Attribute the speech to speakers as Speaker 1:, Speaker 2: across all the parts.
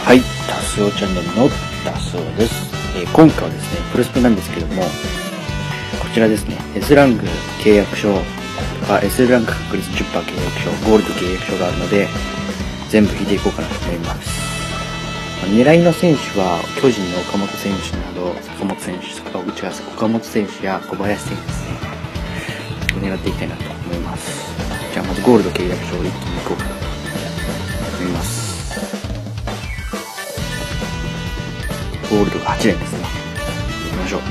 Speaker 1: はい、タスオチャンネルのタスオです。今回はですね、プロスペなんですけども、こちらですね、S ランク契約書とか S ランク確率 10% 契約書、ゴールド契約書があるので、全部引いていこうかなと思います。狙いの選手は、巨人の岡本選手など、岡本選手や小林選手ですね、狙っていきたいなと思います。じゃあまずゴールド契約書を一気にいこうかなと思います。ゴールドが8連ですね。行きましょう。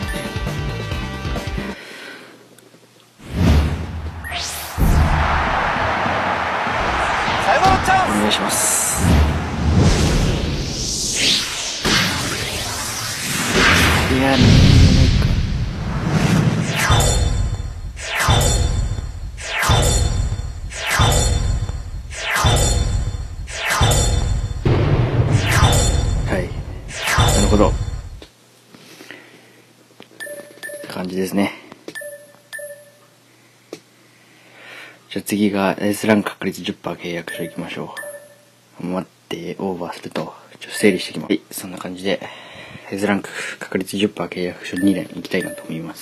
Speaker 1: お願いします。いや、はい。なるほど。って感じですね。じゃあ次が S ランク確率 10% 契約書いきましょう。待って、オーバーすると、整理していきます。はい、そんな感じで、S ランク確率 10% 契約書2連いきたいなと思います。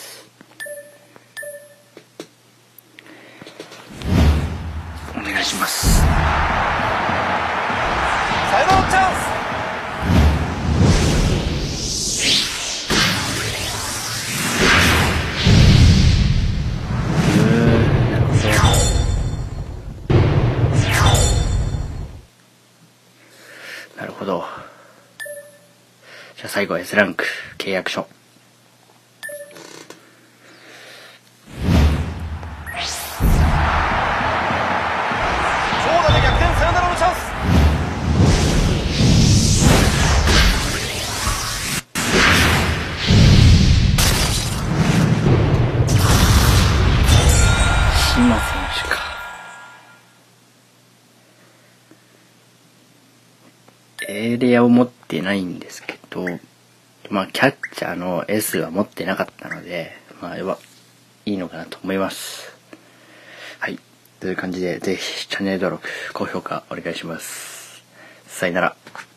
Speaker 1: お願いします。
Speaker 2: 最後のチャンス。
Speaker 1: なるほど。じゃあ最後は S ランク契約書。
Speaker 2: 長打で逆転サヨナラのチャンス。
Speaker 1: 島選手か。エリアを持ってないんですけど、キャッチャーの S は持ってなかったので、あれはいいのかなと思います。はい。という感じで、ぜひチャンネル登録、高評価お願いします。さよなら。